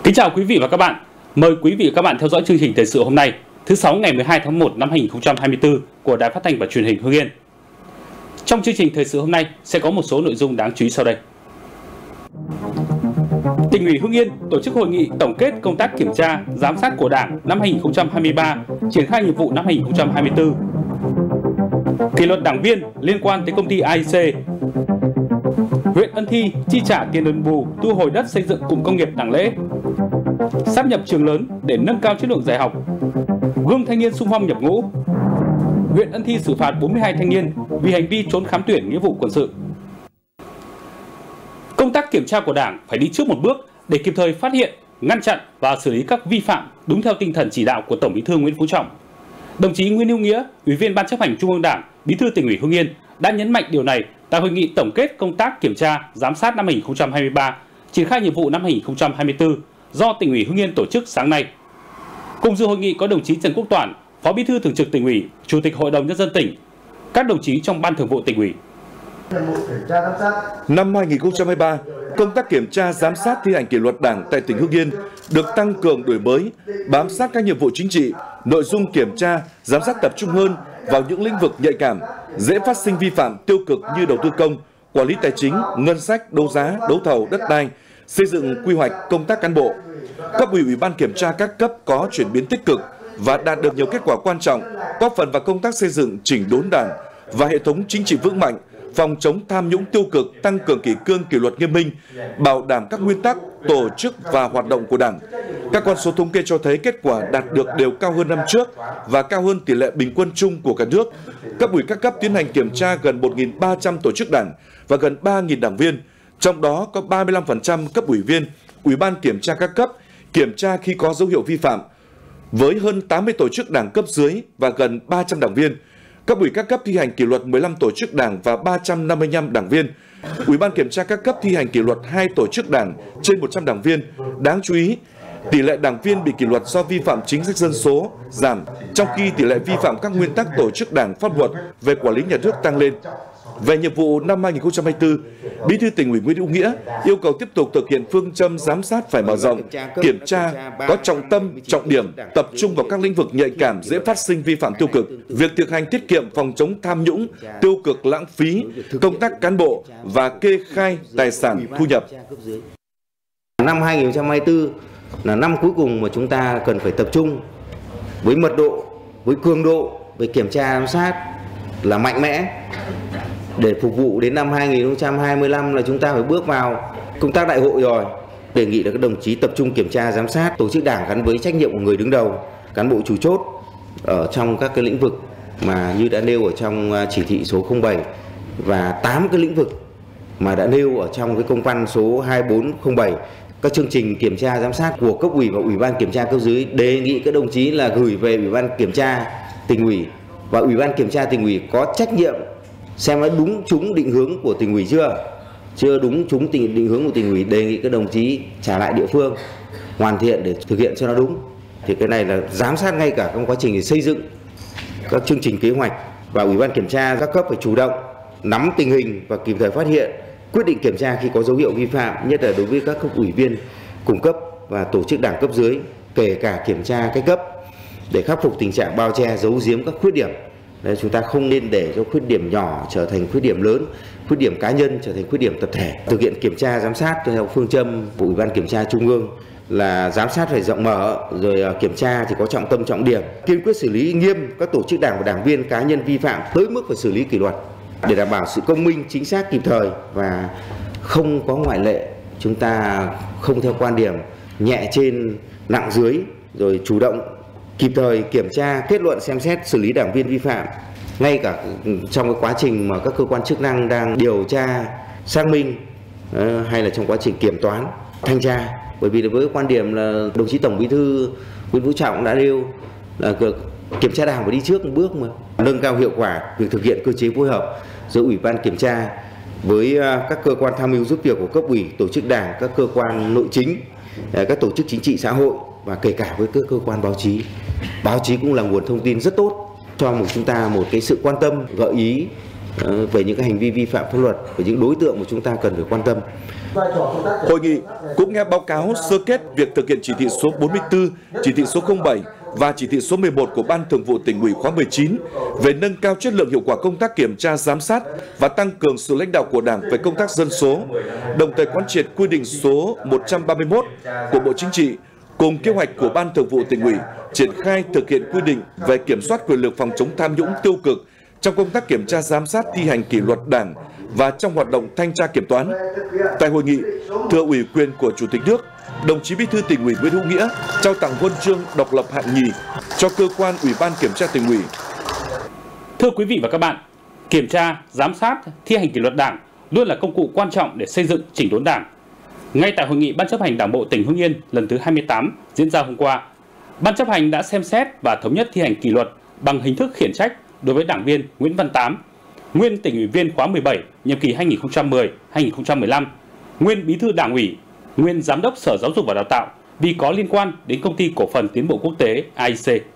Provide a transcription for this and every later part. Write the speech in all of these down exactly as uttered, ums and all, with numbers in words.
Kính chào quý vị và các bạn. Mời quý vị và các bạn theo dõi chương trình thời sự hôm nay, thứ sáu ngày mười hai tháng một năm hai nghìn không trăm hai mươi tư của Đài Phát thanh và Truyền hình Hưng Yên. Trong chương trình thời sự hôm nay sẽ có một số nội dung đáng chú ý sau đây. Tỉnh ủy Hưng Yên tổ chức hội nghị tổng kết công tác kiểm tra, giám sát của Đảng năm hai nghìn không trăm hai mươi ba, triển khai nhiệm vụ năm hai nghìn không trăm hai mươi tư. Kỷ luật đảng viên liên quan tới công ty a i xê. Huyện Ân Thi chi trả tiền đền bù thu hồi đất xây dựng cụm công nghiệp Đặng Lễ. Sáp nhập trường lớn để nâng cao chất lượng dạy học. Gương thanh niên xung phong nhập ngũ. Huyện Ân Thi xử phạt bốn mươi hai thanh niên vì hành vi trốn khám tuyển nghĩa vụ quân sự. Công tác kiểm tra của Đảng phải đi trước một bước để kịp thời phát hiện, ngăn chặn và xử lý các vi phạm đúng theo tinh thần chỉ đạo của Tổng Bí thư Nguyễn Phú Trọng. Đồng chí Nguyễn Hữu Nghĩa, Ủy viên Ban Chấp hành Trung ương Đảng, Bí thư Tỉnh ủy Hưng Yên đã nhấn mạnh điều này tại hội nghị tổng kết công tác kiểm tra, giám sát năm hai nghìn không trăm hai mươi ba, triển khai nhiệm vụ năm hai nghìn không trăm hai mươi tư do Tỉnh ủy Hưng Yên tổ chức sáng nay. Cùng dự hội nghị có đồng chí Trần Quốc Toản, Phó Bí thư Thường trực Tỉnh ủy, Chủ tịch Hội đồng Nhân dân tỉnh, các đồng chí trong Ban Thường vụ Tỉnh ủy. Năm hai nghìn không trăm hai mươi ba, công tác kiểm tra giám sát thi hành kỷ luật Đảng tại tỉnh Hưng Yên được tăng cường đổi mới, bám sát các nhiệm vụ chính trị, nội dung kiểm tra, giám sát tập trung hơn vào những lĩnh vực nhạy cảm, dễ phát sinh vi phạm tiêu cực như đầu tư công, quản lý tài chính, ngân sách, đấu giá, đấu thầu, đất đai, xây dựng quy hoạch, công tác cán bộ. Cấp ủy Ủy ban kiểm tra các cấp có chuyển biến tích cực và đạt được nhiều kết quả quan trọng, góp phần vào công tác xây dựng chỉnh đốn Đảng và hệ thống chính trị vững mạnh, phòng chống tham nhũng tiêu cực, tăng cường kỷ cương kỷ luật nghiêm minh, bảo đảm các nguyên tắc, tổ chức và hoạt động của Đảng. Các con số thống kê cho thấy kết quả đạt được đều cao hơn năm trước và cao hơn tỷ lệ bình quân chung của cả nước. Cấp ủy các cấp tiến hành kiểm tra gần một nghìn ba trăm tổ chức Đảng và gần ba nghìn đảng viên, trong đó có ba mươi lăm phần trăm cấp ủy viên, Ủy ban kiểm tra các cấp kiểm tra khi có dấu hiệu vi phạm, với hơn tám mươi tổ chức Đảng cấp dưới và gần ba trăm đảng viên. Cấp ủy các cấp thi hành kỷ luật mười lăm tổ chức Đảng và ba trăm năm mươi lăm đảng viên. Ủy ban kiểm tra các cấp thi hành kỷ luật hai tổ chức Đảng trên một trăm đảng viên. Đáng chú ý, tỷ lệ đảng viên bị kỷ luật do vi phạm chính sách dân số giảm, trong khi tỷ lệ vi phạm các nguyên tắc tổ chức Đảng, pháp luật về quản lý nhà nước tăng lên. Về nhiệm vụ năm hai nghìn không trăm hai mươi tư, Bí thư Tỉnh ủy Nguyễn Hữu Nghĩa yêu cầu tiếp tục thực hiện phương châm giám sát phải mở rộng, kiểm tra có trọng tâm, trọng điểm, tập trung vào các lĩnh vực nhạy cảm dễ phát sinh vi phạm tiêu cực, việc thực hành tiết kiệm, phòng chống tham nhũng, tiêu cực, lãng phí, công tác cán bộ và kê khai tài sản thu nhập. Năm hai nghìn không trăm hai mươi tư là năm cuối cùng mà chúng ta cần phải tập trung với mật độ, với cường độ về kiểm tra giám sát là mạnh mẽ, để phục vụ đến năm hai nghìn không trăm hai mươi lăm là chúng ta phải bước vào công tác đại hội rồi. Đề nghị là các đồng chí tập trung kiểm tra giám sát tổ chức Đảng gắn với trách nhiệm của người đứng đầu, cán bộ chủ chốt ở trong các cái lĩnh vực mà như đã nêu ở trong chỉ thị số không bảy và tám cái lĩnh vực mà đã nêu ở trong cái công văn số hai bốn không bảy. Các chương trình kiểm tra giám sát của cấp ủy và Ủy ban kiểm tra cấp dưới đề nghị các đồng chí là gửi về Ủy ban kiểm tra Tỉnh ủy, và Ủy ban kiểm tra Tỉnh ủy có trách nhiệm xem nó đúng trúng định hướng của Tỉnh ủy chưa, chưa đúng trúng định, định hướng của Tỉnh ủy, đề nghị các đồng chí trả lại địa phương hoàn thiện để thực hiện cho nó đúng. Thì cái này là giám sát ngay cả trong quá trình xây dựng các chương trình kế hoạch, và Ủy ban kiểm tra các cấp phải chủ động nắm tình hình và kịp thời phát hiện, quyết định kiểm tra khi có dấu hiệu vi phạm, nhất là đối với các cấp ủy viên cung cấp và tổ chức Đảng cấp dưới, kể cả kiểm tra cái cấp, để khắc phục tình trạng bao che giấu giếm các khuyết điểm. Đấy, chúng ta không nên để cho khuyết điểm nhỏ trở thành khuyết điểm lớn, khuyết điểm cá nhân trở thành khuyết điểm tập thể. Thực hiện kiểm tra giám sát theo phương châm của Ủy ban kiểm tra Trung ương là giám sát phải rộng mở, rồi kiểm tra thì có trọng tâm trọng điểm, kiên quyết xử lý nghiêm các tổ chức Đảng và đảng viên cá nhân vi phạm tới mức phải xử lý kỷ luật để đảm bảo sự công minh, chính xác, kịp thời và không có ngoại lệ. Chúng ta không theo quan điểm nhẹ trên nặng dưới, rồi chủ động kịp thời kiểm tra, kết luận, xem xét, xử lý đảng viên vi phạm ngay cả trong cái quá trình mà các cơ quan chức năng đang điều tra, xác minh hay là trong quá trình kiểm toán, thanh tra. Bởi vì với quan điểm là đồng chí Tổng Bí thư Nguyễn Phú Trọng đã nêu là kiểm tra Đảng phải đi trước một bước, mà nâng cao hiệu quả việc thực hiện cơ chế phối hợp giữa Ủy ban kiểm tra với các cơ quan tham mưu giúp việc của cấp ủy, tổ chức Đảng, các cơ quan nội chính, các tổ chức chính trị xã hội và kể cả với các cơ quan báo chí. Báo chí cũng là nguồn thông tin rất tốt cho một chúng ta một cái sự quan tâm, gợi ý về những cái hành vi vi phạm pháp luật, về những đối tượng mà chúng ta cần phải quan tâm. Hội nghị cũng nghe báo cáo sơ kết việc thực hiện chỉ thị số bốn mươi tư, chỉ thị số không bảy và chỉ thị số mười một của Ban Thường vụ Tỉnh ủy khóa mười chín về nâng cao chất lượng hiệu quả công tác kiểm tra giám sát và tăng cường sự lãnh đạo của Đảng về công tác dân số, đồng thời quán triệt quy định số một trăm ba mươi mốt của Bộ Chính trị cùng kế hoạch của Ban Thường vụ Tỉnh ủy triển khai thực hiện quy định về kiểm soát quyền lực phòng chống tham nhũng tiêu cực trong công tác kiểm tra giám sát thi hành kỷ luật Đảng và trong hoạt động thanh tra kiểm toán. Tại hội nghị, thưa ủy quyền của Chủ tịch nước, đồng chí Bí thư Tỉnh ủy Nguyễn Hữu Nghĩa trao tặng huân chương độc lập hạng nhì cho cơ quan Ủy ban Kiểm tra Tỉnh ủy. Thưa quý vị và các bạn, kiểm tra, giám sát, thi hành kỷ luật Đảng luôn là công cụ quan trọng để xây dựng chỉnh đốn Đảng. Ngay tại hội nghị Ban chấp hành Đảng bộ tỉnh Hưng Yên lần thứ hai mươi tám diễn ra hôm qua, Ban chấp hành đã xem xét và thống nhất thi hành kỷ luật bằng hình thức khiển trách đối với đảng viên Nguyễn Văn Tám, nguyên tỉnh ủy viên khóa mười bảy, nhiệm kỳ hai nghìn không trăm mười đến hai nghìn không trăm mười lăm, nguyên bí thư Đảng ủy, nguyên giám đốc Sở Giáo dục và Đào tạo vì có liên quan đến Công ty Cổ phần Tiến bộ Quốc tế A I C.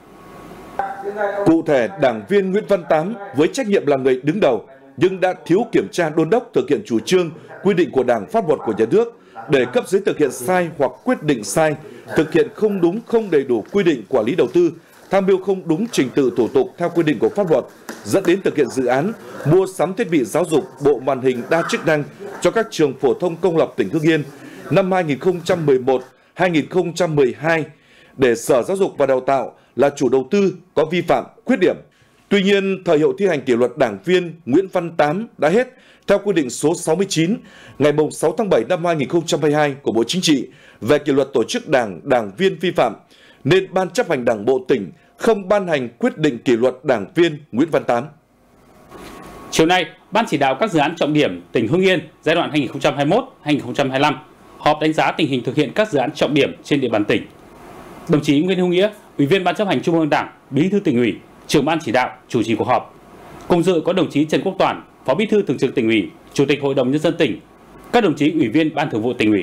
Cụ thể, đảng viên Nguyễn Văn Tám với trách nhiệm là người đứng đầu nhưng đã thiếu kiểm tra đôn đốc thực hiện chủ trương, quy định của Đảng, pháp luật của nhà nước, để cấp giấy thực hiện sai hoặc quyết định sai, thực hiện không đúng, không đầy đủ quy định quản lý đầu tư, tham mưu không đúng trình tự thủ tục theo quy định của pháp luật, dẫn đến thực hiện dự án mua sắm thiết bị giáo dục, bộ màn hình đa chức năng cho các trường phổ thông công lập tỉnh Hưng Yên năm hai nghìn không trăm mười một đến hai nghìn không trăm mười hai để Sở Giáo dục và Đào tạo là chủ đầu tư có vi phạm, khuyết điểm. Tuy nhiên, thời hiệu thi hành kỷ luật đảng viên Nguyễn Văn Tám đã hết theo quy định số sáu mươi chín ngày sáu tháng bảy năm hai nghìn không trăm hai mươi hai của Bộ Chính trị về kỷ luật tổ chức đảng, đảng viên vi phạm, nên Ban chấp hành Đảng bộ tỉnh không ban hành quyết định kỷ luật đảng viên Nguyễn Văn Tám. Chiều nay, Ban chỉ đạo các dự án trọng điểm tỉnh Hưng Yên giai đoạn hai nghìn không trăm hai mươi mốt đến hai nghìn không trăm hai mươi lăm họp đánh giá tình hình thực hiện các dự án trọng điểm trên địa bàn tỉnh. Đồng chí Nguyễn Hữu Nghĩa, Ủy viên Ban chấp hành Trung ương Đảng, Bí thư Tỉnh ủy, Trưởng ban chỉ đạo chủ trì cuộc họp. Cùng dự có đồng chí Trần Quốc Toản, Phó Bí thư Thường trực Tỉnh ủy, Chủ tịch Hội đồng Nhân dân tỉnh, các đồng chí Ủy viên Ban Thường vụ Tỉnh ủy.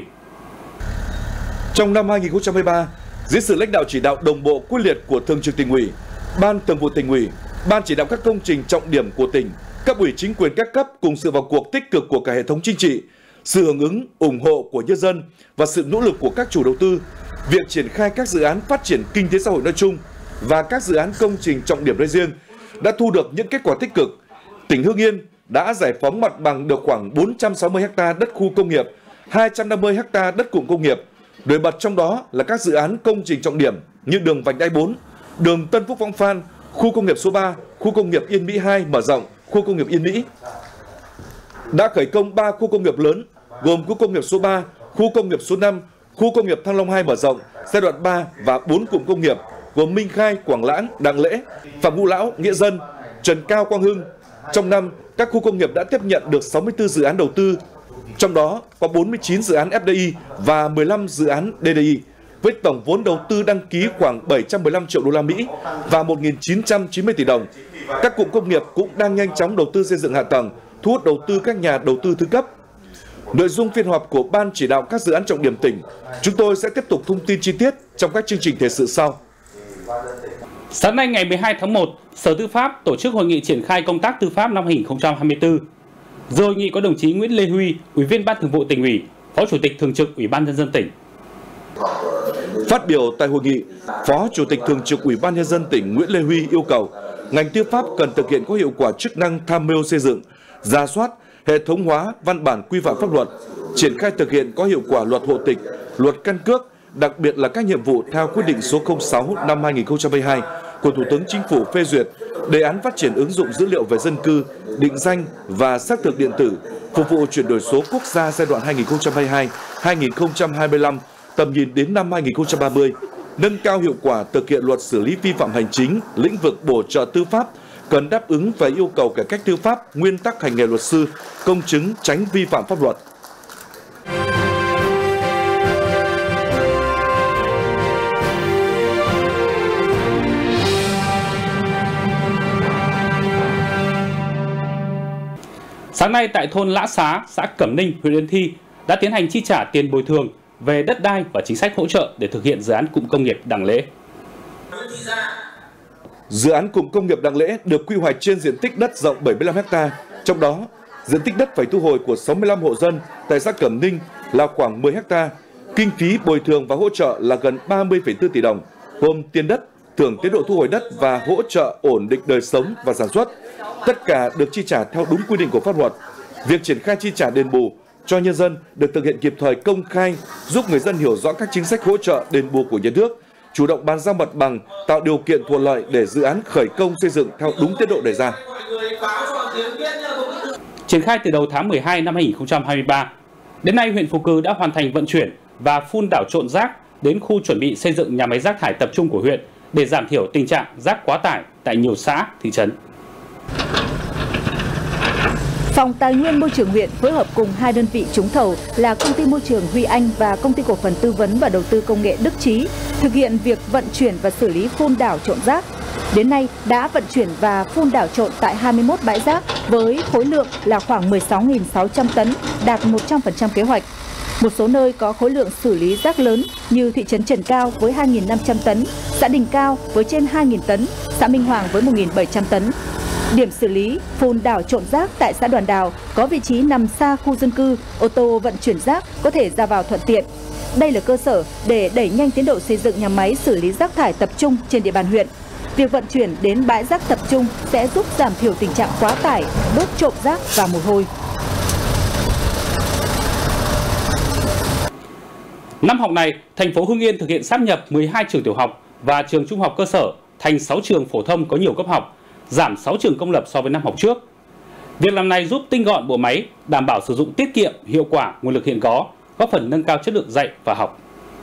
Trong năm hai nghìn không trăm hai mươi ba, dưới sự lãnh đạo chỉ đạo đồng bộ quyết liệt của Thường trực Tỉnh ủy, Ban Thường vụ Tỉnh ủy, Ban chỉ đạo các công trình trọng điểm của tỉnh, cấp ủy chính quyền các cấp cùng sự vào cuộc tích cực của cả hệ thống chính trị, sự hưởng ứng, ủng hộ của nhân dân và sự nỗ lực của các chủ đầu tư, việc triển khai các dự án phát triển kinh tế xã hội nói chung và các dự án công trình trọng điểm nói riêng đã thu được những kết quả tích cực. Tỉnh Hưng Yên đã giải phóng mặt bằng được khoảng bốn trăm sáu mươi ha đất khu công nghiệp, hai trăm năm mươi ha đất cụm công nghiệp. Nổi bật trong đó là các dự án công trình trọng điểm như đường vành đai bốn, đường Tân Phúc Võng Phan, khu công nghiệp số ba, khu công nghiệp Yên Mỹ hai mở rộng, khu công nghiệp Yên Mỹ. Đã khởi công ba khu công nghiệp lớn gồm khu công nghiệp số ba, khu công nghiệp số năm, khu công nghiệp Thăng Long hai mở rộng giai đoạn ba và bốn cụm công nghiệp gồm Minh Khai, Quảng Lãng, Đặng Lễ, Phạm Ngũ Lão, Nghĩa Dân, Trần Cao, Quang Hưng. Trong năm, các khu công nghiệp đã tiếp nhận được sáu mươi tư dự án đầu tư, trong đó có bốn mươi chín dự án F D I và mười lăm dự án D D I, với tổng vốn đầu tư đăng ký khoảng bảy trăm mười lăm triệu đô la Mỹ và một nghìn chín trăm chín mươi tỷ đồng. Các cụm công nghiệp cũng đang nhanh chóng đầu tư xây dựng hạ tầng, thu hút đầu tư các nhà đầu tư thứ cấp. Nội dung phiên họp của Ban chỉ đạo các dự án trọng điểm tỉnh, chúng tôi sẽ tiếp tục thông tin chi tiết trong các chương trình thời sự sau. Sáng nay ngày mười hai tháng một, Sở Tư pháp tổ chức hội nghị triển khai công tác tư pháp năm hai nghìn không trăm hai mươi tư. Dự hội nghị có đồng chí Nguyễn Lê Huy, Ủy viên Ban Thường vụ Tỉnh ủy, Phó Chủ tịch Thường trực Ủy ban Nhân dân tỉnh. Phát biểu tại hội nghị, Phó Chủ tịch Thường trực Ủy ban Nhân dân tỉnh Nguyễn Lê Huy yêu cầu ngành tư pháp cần thực hiện có hiệu quả chức năng tham mưu xây dựng, rà soát, hệ thống hóa văn bản quy phạm pháp luật, triển khai thực hiện có hiệu quả luật hộ tịch, luật căn cước, đặc biệt là các nhiệm vụ theo quyết định số không sáu năm hai nghìn không trăm hai mươi hai của Thủ tướng Chính phủ phê duyệt, đề án phát triển ứng dụng dữ liệu về dân cư, định danh và xác thực điện tử, phục vụ chuyển đổi số quốc gia giai đoạn hai nghìn không trăm hai mươi hai đến hai nghìn không trăm hai mươi lăm, tầm nhìn đến năm hai nghìn không trăm ba mươi, nâng cao hiệu quả thực hiện luật xử lý vi phạm hành chính, lĩnh vực bổ trợ tư pháp, cần đáp ứng về yêu cầu cải cách tư pháp, nguyên tắc hành nghề luật sư, công chứng, tránh vi phạm pháp luật. Sáng nay tại thôn Lã Xá, xã Cẩm Ninh, huyện Ân Thi đã tiến hành chi trả tiền bồi thường về đất đai và chính sách hỗ trợ để thực hiện dự án cụm công nghiệp Đặng Lễ. Dự án cụm công nghiệp Đặng Lễ được quy hoạch trên diện tích đất rộng bảy mươi lăm ha, Trong đó, diện tích đất phải thu hồi của sáu mươi lăm hộ dân tại xã Cẩm Ninh là khoảng mười héc ta, kinh phí bồi thường và hỗ trợ là gần ba mươi phẩy bốn tỷ đồng, gồm tiền đất, thưởng tiến độ thu hồi đất và hỗ trợ ổn định đời sống và sản xuất. Tất cả được chi trả theo đúng quy định của pháp luật. Việc triển khai chi trả đền bù cho nhân dân được thực hiện kịp thời, công khai, giúp người dân hiểu rõ các chính sách hỗ trợ đền bù của nhà nước, chủ động bàn giao mặt bằng, tạo điều kiện thuận lợi để dự án khởi công xây dựng theo đúng tiến độ đề ra. Triển khai từ đầu tháng mười hai năm hai nghìn không trăm hai mươi ba, đến nay huyện Phú Cừ đã hoàn thành vận chuyển và phun đảo trộn rác đến khu chuẩn bị xây dựng nhà máy rác thải tập trung của huyện để giảm thiểu tình trạng rác quá tải tại nhiều xã, thị trấn. Phòng Tài nguyên Môi trường huyện phối hợp cùng hai đơn vị trúng thầu là Công ty Môi trường Huy Anh và Công ty Cổ phần Tư vấn và Đầu tư Công nghệ Đức Trí thực hiện việc vận chuyển và xử lý phun đảo trộn rác. Đến nay đã vận chuyển và phun đảo trộn tại hai mươi mốt bãi rác với khối lượng là khoảng mười sáu nghìn sáu trăm tấn, đạt một trăm phần trăm kế hoạch. Một số nơi có khối lượng xử lý rác lớn như thị trấn Trần Cao với hai nghìn năm trăm tấn, xã Đình Cao với trên hai nghìn tấn, xã Minh Hoàng với một nghìn bảy trăm tấn. Điểm xử lý phun đảo trộn rác tại xã Đoàn Đào có vị trí nằm xa khu dân cư, ô tô vận chuyển rác có thể ra vào thuận tiện. Đây là cơ sở để đẩy nhanh tiến độ xây dựng nhà máy xử lý rác thải tập trung trên địa bàn huyện. Việc vận chuyển đến bãi rác tập trung sẽ giúp giảm thiểu tình trạng quá tải, đốt trộm rác và mùi hôi. Năm học này, thành phố Hưng Yên thực hiện sáp nhập mười hai trường tiểu học và trường trung học cơ sở thành sáu trường phổ thông có nhiều cấp học, giảm sáu trường công lập so với năm học trước. Việc làm này giúp tinh gọn bộ máy, đảm bảo sử dụng tiết kiệm, hiệu quả nguồn lực hiện có, góp phần nâng cao chất lượng dạy và học.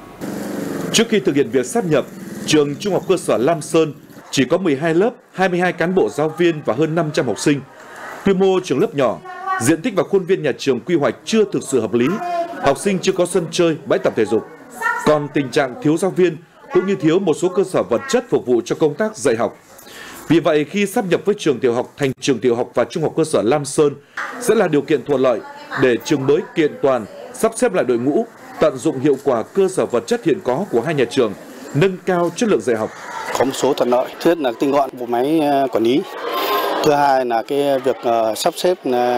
Trước khi thực hiện việc sáp nhập, trường trung học cơ sở Lam Sơn chỉ có mười hai lớp, hai mươi hai cán bộ giáo viên và hơn năm trăm học sinh. Quy mô trường lớp nhỏ, diện tích và khuôn viên nhà trường quy hoạch chưa thực sự hợp lý, học sinh chưa có sân chơi, bãi tập thể dục. Còn tình trạng thiếu giáo viên cũng như thiếu một số cơ sở vật chất phục vụ cho công tác dạy học. Vì vậy, khi sáp nhập với trường tiểu học thành trường tiểu học và trung học cơ sở Lam Sơn sẽ là điều kiện thuận lợi để trường mới kiện toàn, sắp xếp lại đội ngũ, tận dụng hiệu quả cơ sở vật chất hiện có của hai nhà trường, nâng cao chất lượng dạy học. Có một số thuận lợi, thứ nhất là tinh gọn bộ máy quản lý, thứ hai là cái việc sắp xếp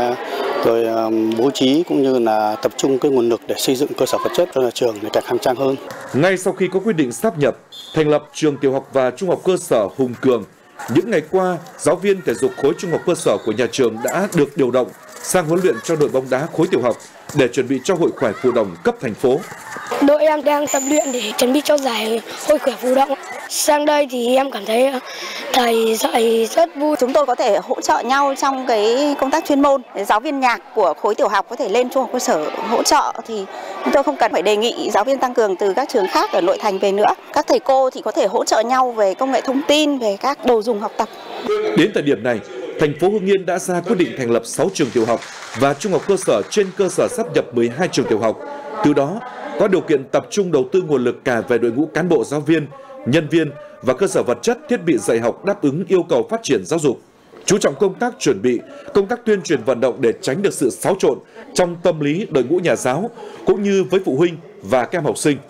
rồi bố trí cũng như là tập trung cái nguồn lực để xây dựng cơ sở vật chất cho nhà trường ngày càng khang trang hơn. Ngay sau khi có quyết định sáp nhập, thành lập trường tiểu học và trung học cơ sở Hùng Cường, những ngày qua, giáo viên thể dục khối trung học cơ sở của nhà trường đã được điều động sang huấn luyện cho đội bóng đá khối tiểu học để chuẩn bị cho hội khỏe phù đồng cấp thành phố. Đội em đang tập luyện để chuẩn bị cho giải hội khỏe phù đồng. Sang đây thì em cảm thấy thầy dạy rất vui. Chúng tôi có thể hỗ trợ nhau trong cái công tác chuyên môn. Giáo viên nhạc của khối tiểu học có thể lên trung học cơ sở hỗ trợ thì chúng tôi không cần phải đề nghị giáo viên tăng cường từ các trường khác ở nội thành về nữa. Các thầy cô thì có thể hỗ trợ nhau về công nghệ thông tin, về các đồ dùng học tập. Đến thời điểm này, thành phố Hưng Yên đã ra quyết định thành lập sáu trường tiểu học và trung học cơ sở trên cơ sở sáp nhập mười hai trường tiểu học. Từ đó, có điều kiện tập trung đầu tư nguồn lực cả về đội ngũ cán bộ giáo viên, nhân viên và cơ sở vật chất, thiết bị dạy học đáp ứng yêu cầu phát triển giáo dục. Chú trọng công tác chuẩn bị, công tác tuyên truyền vận động để tránh được sự xáo trộn trong tâm lý đội ngũ nhà giáo cũng như với phụ huynh và các em học sinh.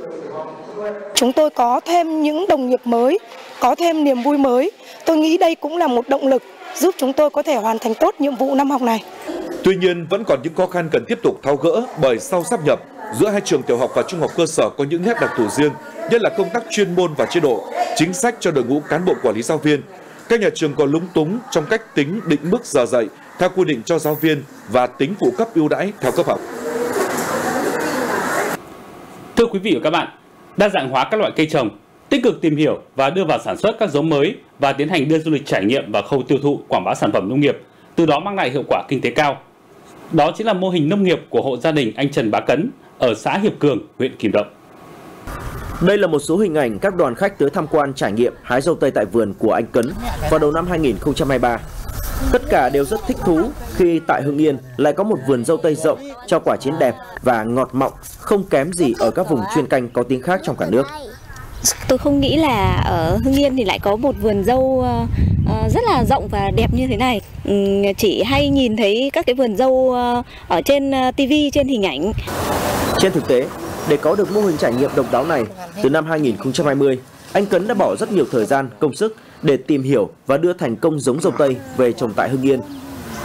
Chúng tôi có thêm những đồng nghiệp mới, có thêm niềm vui mới. Tôi nghĩ đây cũng là một động lực giúp chúng tôi có thể hoàn thành tốt nhiệm vụ năm học này. Tuy nhiên, vẫn còn những khó khăn cần tiếp tục tháo gỡ bởi sau sáp nhập, giữa hai trường tiểu học và trung học cơ sở có những nét đặc thù riêng, nhất là công tác chuyên môn và chế độ, chính sách cho đội ngũ cán bộ quản lý giáo viên. Các nhà trường còn lúng túng trong cách tính định mức giờ dạy theo quy định cho giáo viên và tính phụ cấp ưu đãi theo cấp học. Thưa quý vị và các bạn, đa dạng hóa các loại cây trồng, tích cực tìm hiểu và đưa vào sản xuất các giống mới và tiến hành đưa du lịch trải nghiệm vào khâu tiêu thụ quảng bá sản phẩm nông nghiệp, từ đó mang lại hiệu quả kinh tế cao. Đó chính là mô hình nông nghiệp của hộ gia đình anh Trần Bá Cấn ở xã Hiệp Cường, huyện Kim Động. Đây là một số hình ảnh các đoàn khách tới tham quan trải nghiệm hái dâu tây tại vườn của anh Cấn vào đầu năm hai nghìn không trăm hai mươi ba. Tất cả đều rất thích thú khi tại Hưng Yên lại có một vườn dâu tây rộng, cho quả chín đẹp và ngọt mọng, không kém gì ở các vùng chuyên canh có tiếng khác trong cả nước. Tôi không nghĩ là ở Hưng Yên thì lại có một vườn dâu rất là rộng và đẹp như thế này. Chỉ hay nhìn thấy các cái vườn dâu ở trên ti vi, trên hình ảnh. Trên thực tế, để có được mô hình trải nghiệm độc đáo này, từ năm hai nghìn không trăm hai mươi, anh Cấn đã bỏ rất nhiều thời gian, công sức để tìm hiểu và đưa thành công giống dâu tây về trồng tại Hưng Yên.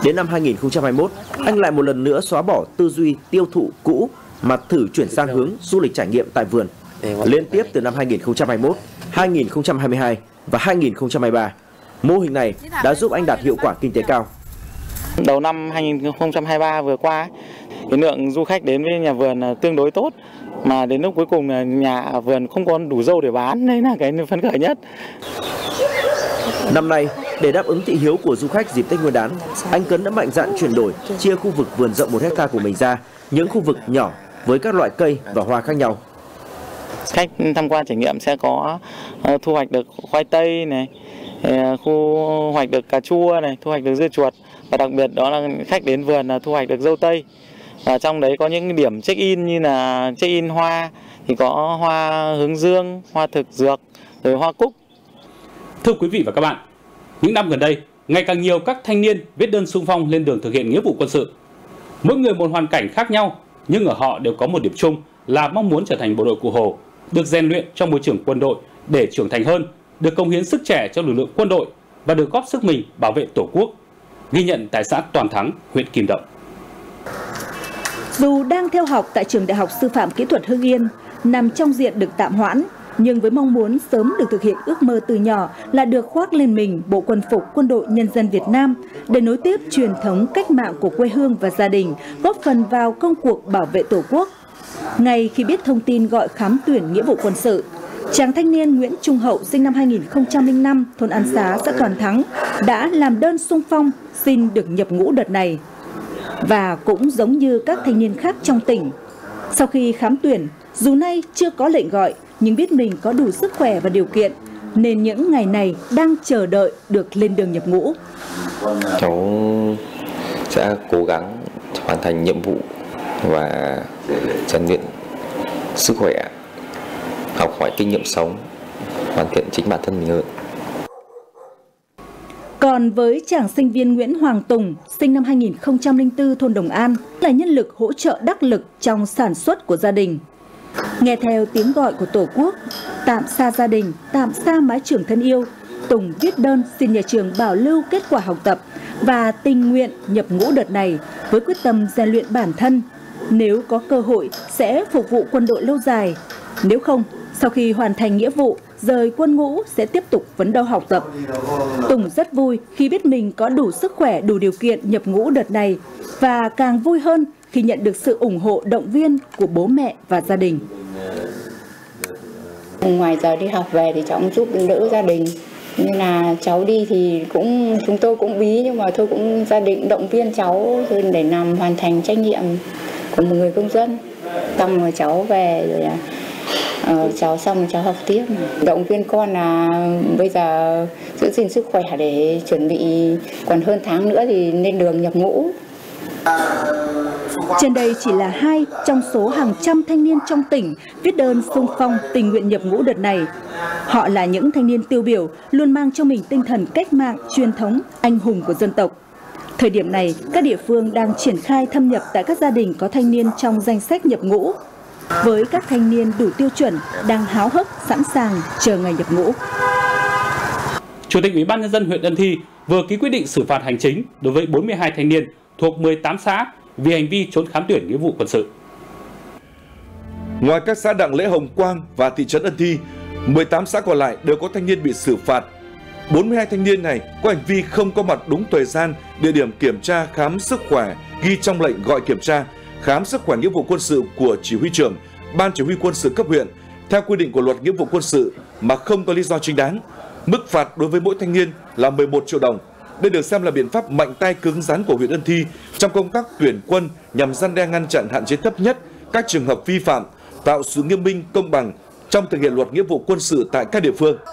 Đến năm hai nghìn không trăm hai mươi mốt, anh lại một lần nữa xóa bỏ tư duy tiêu thụ cũ mà thử chuyển sang hướng du lịch trải nghiệm tại vườn. Liên tiếp từ năm hai nghìn không trăm hai mươi mốt, hai nghìn không trăm hai mươi hai và hai nghìn không trăm hai mươi ba, mô hình này đã giúp anh đạt hiệu quả kinh tế cao. Đầu năm hai nghìn không trăm hai mươi ba vừa qua, cái lượng du khách đến với nhà vườn tương đối tốt, mà đến lúc cuối cùng là nhà vườn không có đủ dâu để bán, đấy là cái phấn khởi nhất. Năm nay, để đáp ứng thị hiếu của du khách dịp Tết Nguyên đán, anh Cấn đã mạnh dạn chuyển đổi, chia khu vực vườn rộng một hecta của mình ra những khu vực nhỏ với các loại cây và hoa khác nhau. Khách tham quan trải nghiệm sẽ có uh, thu hoạch được khoai tây này, uh, thu hoạch được cà chua này, thu hoạch được dưa chuột, và đặc biệt đó là khách đến vườn là thu hoạch được dâu tây. Và trong đấy có những điểm check-in như là check-in hoa thì có hoa hướng dương, hoa thực dược, rồi hoa cúc. Thưa quý vị và các bạn, những năm gần đây, ngày càng nhiều các thanh niên viết đơn xung phong lên đường thực hiện nghĩa vụ quân sự. Mỗi người một hoàn cảnh khác nhau, nhưng ở họ đều có một điểm chung là mong muốn trở thành bộ đội Cụ Hồ, được rèn luyện trong môi trường quân đội để trưởng thành hơn, được cống hiến sức trẻ cho lực lượng quân đội và được góp sức mình bảo vệ Tổ quốc. Ghi nhận tại xã Toàn Thắng, huyện Kim Động. Dù đang theo học tại trường Đại học Sư phạm Kỹ thuật Hưng Yên, nằm trong diện được tạm hoãn, nhưng với mong muốn sớm được thực hiện ước mơ từ nhỏ là được khoác lên mình bộ quân phục Quân đội Nhân dân Việt Nam để nối tiếp truyền thống cách mạng của quê hương và gia đình, góp phần vào công cuộc bảo vệ Tổ quốc. Ngay khi biết thông tin gọi khám tuyển nghĩa vụ quân sự, chàng thanh niên Nguyễn Trung Hậu sinh năm hai nghìn không trăm lẻ năm, thôn An Xá, xã Toàn Thắng đã làm đơn xung phong xin được nhập ngũ đợt này. Và cũng giống như các thanh niên khác trong tỉnh, sau khi khám tuyển, dù nay chưa có lệnh gọi, nhưng biết mình có đủ sức khỏe và điều kiện, nên những ngày này đang chờ đợi được lên đường nhập ngũ. Cháu sẽ cố gắng hoàn thành nhiệm vụ và rèn luyện sức khỏe, học hỏi kinh nghiệm sống, hoàn thiện chính bản thân mình hơn. Còn với chàng sinh viên Nguyễn Hoàng Tùng, sinh năm hai nghìn không trăm lẻ bốn, thôn Đồng An, là nhân lực hỗ trợ đắc lực trong sản xuất của gia đình. Nghe theo tiếng gọi của Tổ quốc, tạm xa gia đình, tạm xa mái trường thân yêu, Tùng viết đơn xin nhà trường bảo lưu kết quả học tập và tình nguyện nhập ngũ đợt này với quyết tâm rèn luyện bản thân. Nếu có cơ hội sẽ phục vụ quân đội lâu dài, nếu không, sau khi hoàn thành nghĩa vụ, rời quân ngũ sẽ tiếp tục phấn đấu học tập. Tùng rất vui khi biết mình có đủ sức khỏe, đủ điều kiện nhập ngũ đợt này và càng vui hơn khi nhận được sự ủng hộ động viên của bố mẹ và gia đình. Ngoài giờ đi học về thì cháu cũng giúp đỡ gia đình. Nên là cháu đi thì cũng chúng tôi cũng bí, nhưng mà thôi cũng gia đình động viên cháu để làm hoàn thành trách nhiệm của một người công dân. Xong rồi cháu về rồi là uh, cháu xong rồi cháu học tiếp. Động viên con là bây giờ giữ gìn sức khỏe để chuẩn bị còn hơn tháng nữa thì lên đường nhập ngũ. Trên đây chỉ là hai trong số hàng trăm thanh niên trong tỉnh viết đơn xung phong tình nguyện nhập ngũ đợt này. Họ là những thanh niên tiêu biểu, luôn mang trong mình tinh thần cách mạng, truyền thống, anh hùng của dân tộc. Thời điểm này, các địa phương đang triển khai thâm nhập tại các gia đình có thanh niên trong danh sách nhập ngũ. Với các thanh niên đủ tiêu chuẩn, đang háo hức, sẵn sàng chờ ngày nhập ngũ. Chủ tịch Ủy ban Nhân dân huyện Ân Thi vừa ký quyết định xử phạt hành chính đối với bốn mươi hai thanh niên thuộc mười tám xã vì hành vi trốn khám tuyển nghĩa vụ quân sự. Ngoài các xã Đặng Lễ, Hồng Quang và thị trấn Ân Thi, mười tám xã còn lại đều có thanh niên bị xử phạt. bốn mươi hai thanh niên này có hành vi không có mặt đúng thời gian, địa điểm kiểm tra khám sức khỏe ghi trong lệnh gọi kiểm tra khám sức khỏe nghĩa vụ quân sự của chỉ huy trưởng, ban chỉ huy quân sự cấp huyện theo quy định của luật nghĩa vụ quân sự mà không có lý do chính đáng. Mức phạt đối với mỗi thanh niên là mười một triệu đồng. Đây được xem là biện pháp mạnh tay cứng rắn của huyện Ân Thi trong công tác tuyển quân nhằm răn đe, ngăn chặn, hạn chế thấp nhất các trường hợp vi phạm, tạo sự nghiêm minh, công bằng trong thực hiện luật nghĩa vụ quân sự tại các địa phương.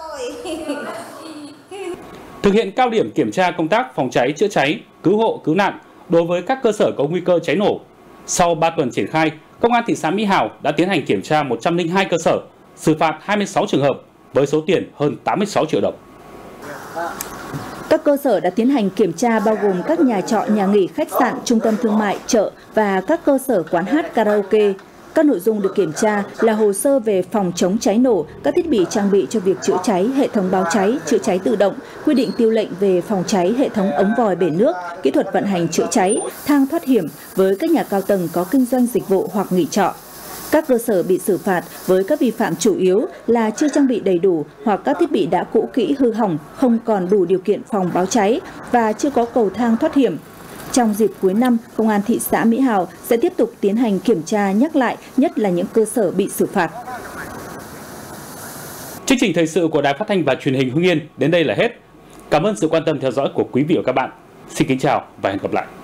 Thực hiện cao điểm kiểm tra công tác phòng cháy chữa cháy, cứu hộ cứu nạn đối với các cơ sở có nguy cơ cháy nổ. Sau ba tuần triển khai, Công an thị xã Mỹ Hào đã tiến hành kiểm tra một trăm lẻ hai cơ sở, xử phạt hai mươi sáu trường hợp với số tiền hơn tám mươi sáu triệu đồng. Các cơ sở đã tiến hành kiểm tra bao gồm các nhà trọ, nhà nghỉ, khách sạn, trung tâm thương mại, chợ và các cơ sở quán hát, karaoke. Các nội dung được kiểm tra là hồ sơ về phòng chống cháy nổ, các thiết bị trang bị cho việc chữa cháy, hệ thống báo cháy, chữa cháy tự động, quy định tiêu lệnh về phòng cháy, hệ thống ống vòi bể nước, kỹ thuật vận hành chữa cháy, thang thoát hiểm với các nhà cao tầng có kinh doanh dịch vụ hoặc nghỉ trọ. Các cơ sở bị xử phạt với các vi phạm chủ yếu là chưa trang bị đầy đủ hoặc các thiết bị đã cũ kỹ hư hỏng, không còn đủ điều kiện phòng báo cháy và chưa có cầu thang thoát hiểm. Trong dịp cuối năm, Công an thị xã Mỹ Hào sẽ tiếp tục tiến hành kiểm tra nhắc lại, nhất là những cơ sở bị xử phạt. Chương trình thời sự của Đài Phát thanh và Truyền hình Hưng Yên đến đây là hết. Cảm ơn sự quan tâm theo dõi của quý vị và các bạn. Xin kính chào và hẹn gặp lại.